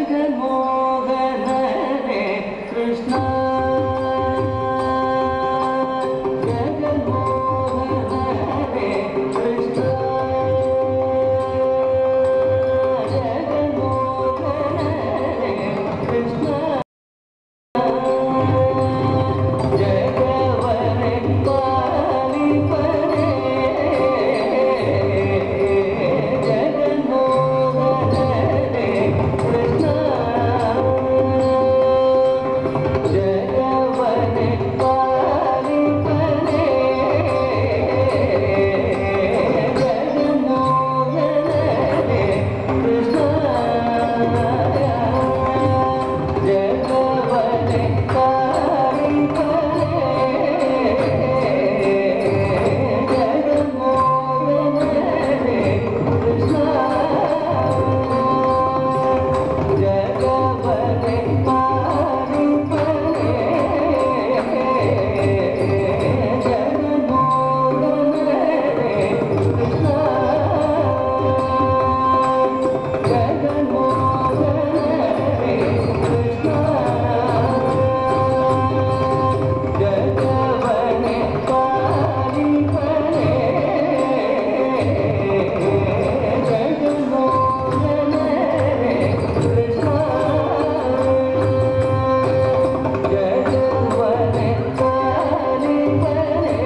ಜಗನ್ಮೋಹನನೆ ಕೃಷ್ಣ ಜಗನ್ಮೋಹನನೆ ಕೃಷ್ಣ ಜಗನ್ಮೋಹನನೆ ಕೃಷ್ಣ ಜಗವನೆ ಪಾಲಿಪನೆ ಜಗನ್ಮೋಹನನೆ ಕೃಷ್ಣ ಜಗವನೆ ಪಾಲಿಪನೆ ಜಗನ್ಮೋಹನನೆ ಕೃಷ್ಣ ಜಗವನೆ ಪಾಲಿಪನೆ ಜಗನ್ಮೋಹನನೆ ಕೃಷ್ಣ ಜಗವನೆ ಪಾಲಿಪನೆ ಜಗನ್ಮೋಹನನೆ ಕೃಷ್ಣ ಜಗನ್ಮೋಹನನೆ ಕೃಷ್ಣ ಜಗವನೆ ಪಾಲಿಪನೆ ಜಗನ್ಮೋಹನನೆ ಕೃಷ್ಣ ಜಗವನೆ ಪಾಲಿಪನೆ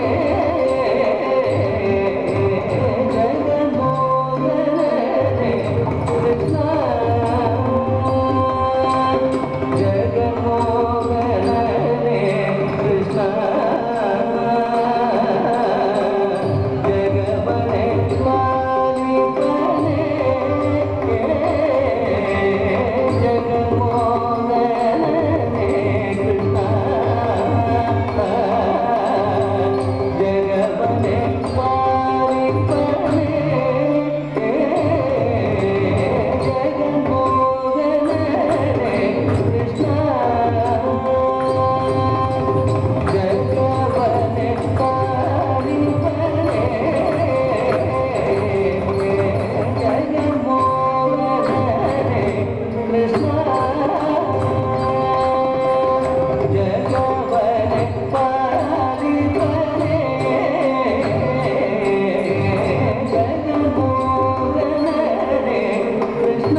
ಜಗನ್ಮೋಹನನೆ ಕೃಷ್ಣ ಜಗನ್ಮೋಹನನೆ ಕೃಷ್ಣ ಜಗವನೆ ಪಾಲಿಪನೆ ಜಗನ್ಮೋಹನನೆ ಕೃಷ್ಣ ಜಗವನೆ ಪಾಲಿಪನೆ ಜಗನ್ಮೋಹನನೆ ಕೃಷ್ಣ ಜಗವನೆ ಪಾಲಿಪನೆ ಜಗನ್ಮೋಹನನೆ ಕೃಷ್ಣ ಜಗವನೆ ಪಾಲಿಪನೆ ಜಗನ್ಮೋಹನನೆ ಕೃಷ್ಣ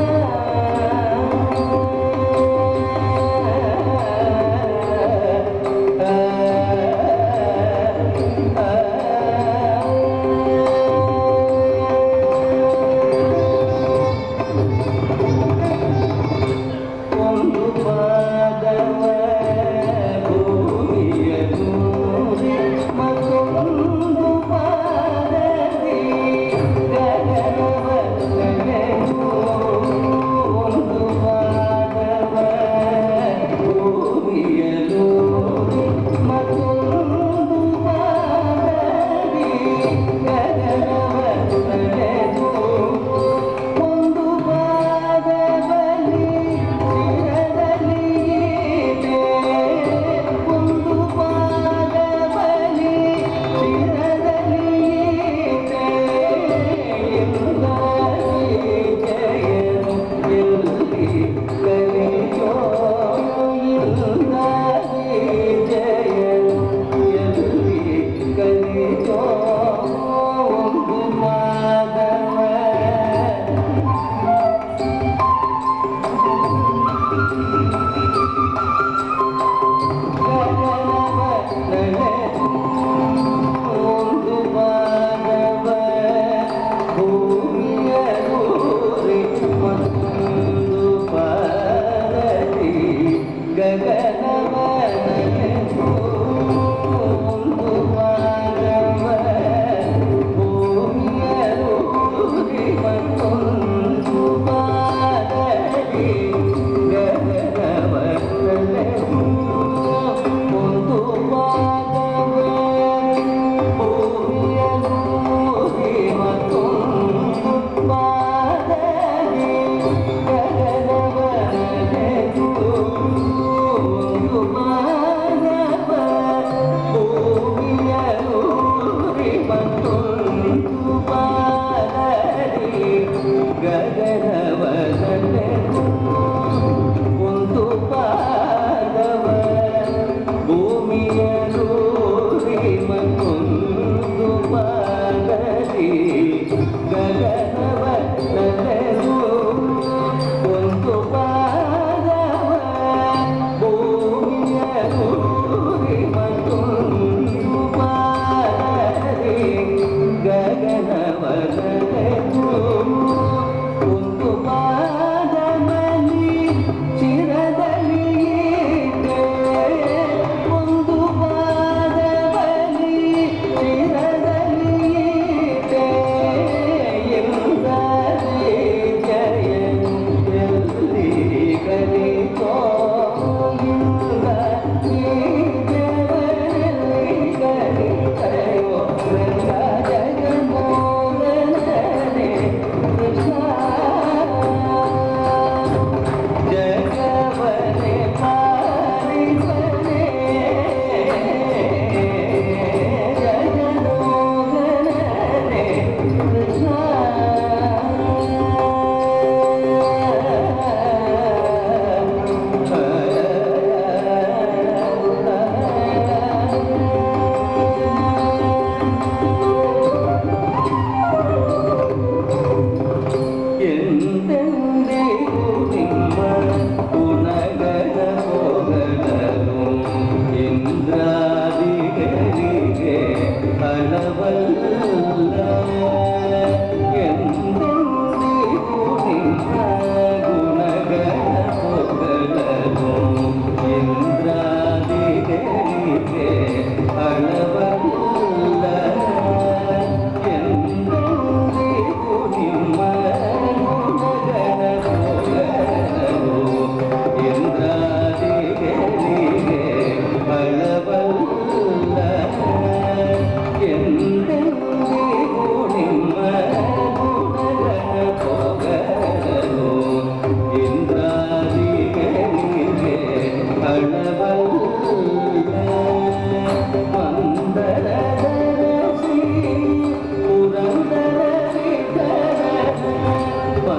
ಒಂದು ಪಾದವ ಭೂಮಿಯ ದೂರಿ ಮತ್ತೊಂದು ಪಾದದಿ ಗಗನವ ನೆನೆದು ಒಂದು ಪಾದವ ಭೂಮಿಯ ದೂರಿ ಮತ್ತೊಂದು ಪಾದದಿ ಗಗನವ ನೆನೆದು ಒಂದು ಪಾದದಲ್ಲಿ ಶಿರದಲ್ಲಿ ಇದೆ ಒಂದು ಪಾದದಲ್ಲಿ ಶಿರದಲ್ಲಿ ಇದೆ ಎಲ್ಲರಿ ಜಯನು ಎಲ್ಲಿ ಕಲಿಯೋ ಎಲ್ಲರಿ ಜಯನು ಎಲ್ಲಿ ಕಲಿಯೋ ಒಂದು ಮಾಧವ ಗಗನವ ನೆನೆದು ಒಂದು ಮಾಧವ ಭೂಮಿಯ ದೂರಿ ಮತ್ತೊಂದು ಪಾದದಿ ಗಗನವ ನೆನೆದು ಒಂದು ಮಾಧವ ಭೂಮಿಯ ದೂರಿ ಮತ್ತೊಂದು ಪಾದದಿ ಗಗನವ ನೆನೆದು ಒಂದು ಪಾದವ ಭೂಮಿಯ ದೂರಿ ಮತ್ತೊಂದು ಪಾದದಿ ಗಗನವ ನೆನೆದು ಒಂದು ಪಾದವ ಭೂಮಿಯ ದೂರಿ ಮತ್ತೊಂದು ಪಾದದಿ ಗಗನವ ನೆನೆದು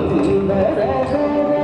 ಸುಂದರ